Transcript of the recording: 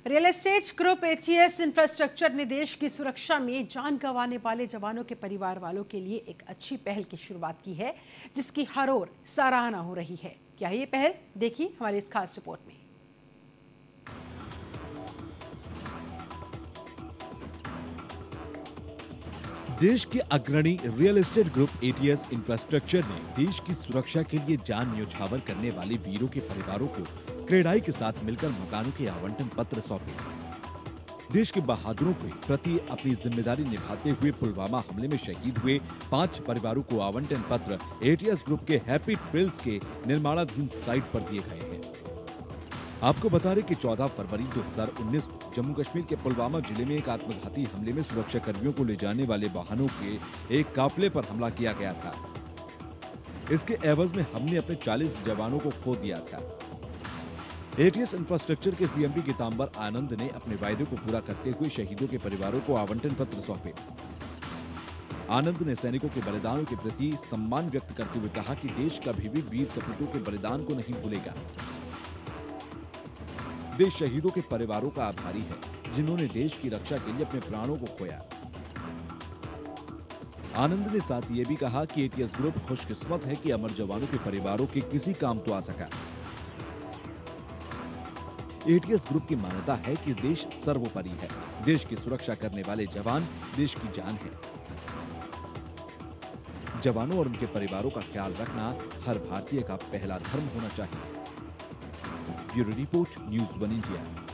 Real estate group ATS infrastructure ने देश की सुरक्षा में जान गंवाने वाले जवानों के परिवार वालों के लिए एक अच्छी पहल की शुरुआत की है, जिसकी हर ओर सराहना हो रही है। क्या है ये पहल? देखिए हमारी इस खास रिपोर्ट में। देश के अग्रणी real estate group ATS infrastructure ने देश की सुरक्षा के लिए जान न्योछावर करने वाले वीरों के परिवारों को क्रेडाई के साथ मिलकर मकानों के आवंटन पत्र सौंपे। देश के बहादुरों के प्रति अपनी जिम्मेदारी निभाते हुए पुलवामा हमले में शहीद हुए 5 परिवारों को आवंटन पत्र एटीएस ग्रुप के हैप्पी ट्रेल्स के निर्माणाधीन साइट पर दिए गए हैं। आपको बता दें कि 14 फरवरी 2019 को जम्मू कश्मीर के पुलवामा जिले में एक आत्मघाती हमले में सुरक्षा कर्मियों को ले जाने वाले वाहनों के एक काफिले पर हमला किया गया था। इसके एवज में हमने अपने 40 जवानों को खो दिया था। एटीएस इंफ्रास्ट्रक्चर के सीएमडी गीतांबर आनंद ने अपने वायदे को पूरा करते हुए शहीदों के परिवारों को आवंटन पत्र सौंपे। आनंद ने सैनिकों के बलिदानों के प्रति सम्मान व्यक्त करते हुए कहा कि देश कभी भी वीर सपूतों के बलिदान को नहीं भूलेगा। देश शहीदों के परिवारों का आभारी है, जिन्होंने देश की रक्षा के लिए अपने प्राणों को खोया। आनंद ने साथ ये भी कहा कि एटीएस ग्रुप खुशकिस्मत है कि अमर जवानों के परिवारों के किसी काम तो आ सका। एटीएस ग्रुप की मान्यता है कि देश सर्वोपरि है। देश की सुरक्षा करने वाले जवान देश की जान है। जवानों और उनके परिवारों का ख्याल रखना हर भारतीय का पहला धर्म होना चाहिए। Bureau report, news 1 India.